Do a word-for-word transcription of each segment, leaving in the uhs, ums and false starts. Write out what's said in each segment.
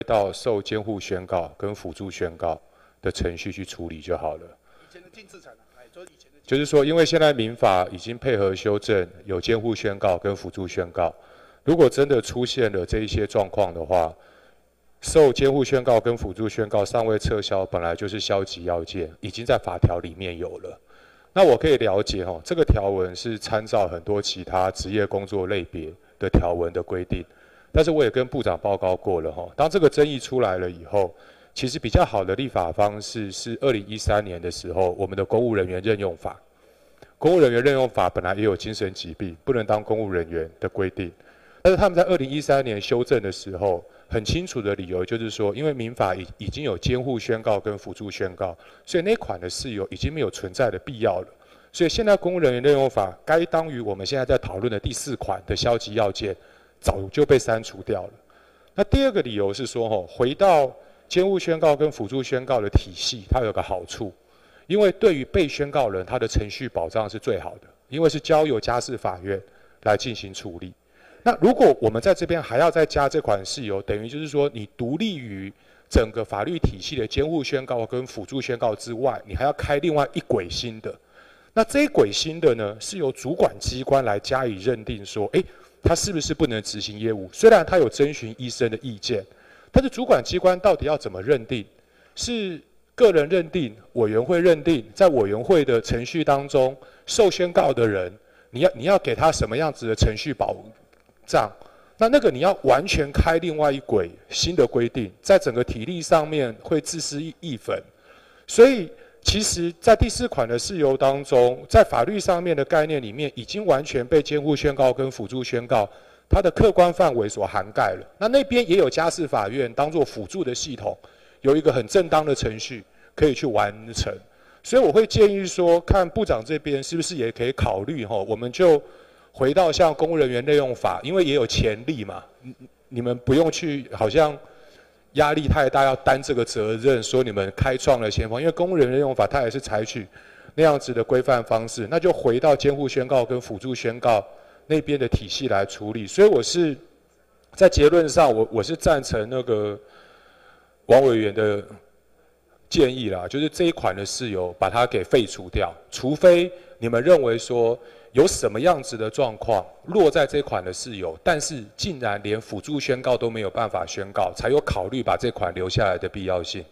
到受监护宣告跟辅助宣告的程序去处理就好了。 以前的净资产啊，哎，就是以前的。 就是说，因为现在民法已经配合修正，有监护宣告跟辅助宣告。如果真的出现了这一些状况的话，受监护宣告跟辅助宣告尚未撤销，本来就是消极要件，已经在法条里面有了。那我可以了解哈，这个条文是参照很多其他职业工作类别的条文的规定，但是我也跟部长报告过了哈。当这个争议出来了以后，其实比较好的立法方式是二零一三年的时候，我们的公务人员任用法。公务人员任用法本来也有精神疾病不能当公务人员的规定，但是他们在二零一三年修正的时候，很清楚的理由就是说，因为民法已已经有监护宣告跟辅助宣告，所以那款的事由已经没有存在的必要了。所以现在公务人员任用法该当于我们现在在讨论的第四款的消极要件，早就被删除掉了。那第二个理由是说，吼，回到监护宣告跟辅助宣告的体系，它有个好处，因为对于被宣告人，他的程序保障是最好的，因为是交由家事法院来进行处理。那如果我们在这边还要再加这款事由，等于就是说，你独立于整个法律体系的监护宣告跟辅助宣告之外，你还要开另外一轨新的。那这一轨新的呢，是由主管机关来加以认定，说，哎，他是不是不能执行业务？虽然他有征询医生的意见，但是主管机关到底要怎么认定？是个人认定、委员会认定，在委员会的程序当中，受宣告的人，你要你要给他什么样子的程序保障？那那个你要完全开另外一轨新的规定，在整个体例上面会自私一粉。所以，其实，在第四款的事由当中，在法律上面的概念里面，已经完全被监护宣告跟辅助宣告它的客观范围所涵盖了。那那边也有家事法院当作辅助的系统，有一个很正当的程序可以去完成。所以我会建议说，看部长这边是不是也可以考虑哈，我们就回到像公务人员任用法，因为也有潜力嘛，你们不用去好像压力太大，要担这个责任，说你们开创了先锋，因为公务人员任用法它也是采取那样子的规范方式，那就回到监护宣告跟辅助宣告那边的体系来处理。所以我是在结论上，我我是赞成那个王委员的建议啦，就是这一款的事由把它给废除掉，除非你们认为说有什么样子的状况落在这款的事由，但是竟然连辅助宣告都没有办法宣告，才有考虑把这款留下来的必要性。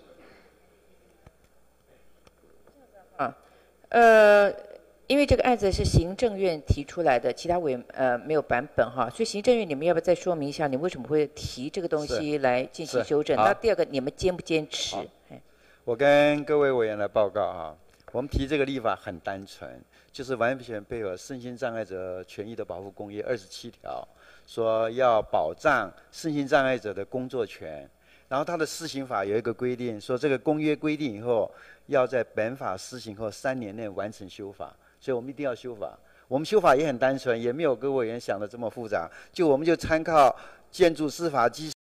啊，呃，因为这个案子是行政院提出来的，其他委呃没有版本哈，所以行政院你们要不要再说明一下，你为什么会提这个东西来进行修正？那第二个，你们坚不坚持？ 我跟各位委员来报告哈，我们提这个立法很单纯，就是完全配合身心障碍者权益的保护公约二十七条，说要保障身心障碍者的工作权。然后它的施行法有一个规定，说这个公约规定以后，要在本法施行后三年内完成修法，所以我们一定要修法。我们修法也很单纯，也没有各位委员想的这么复杂，就我们就参考建筑司法基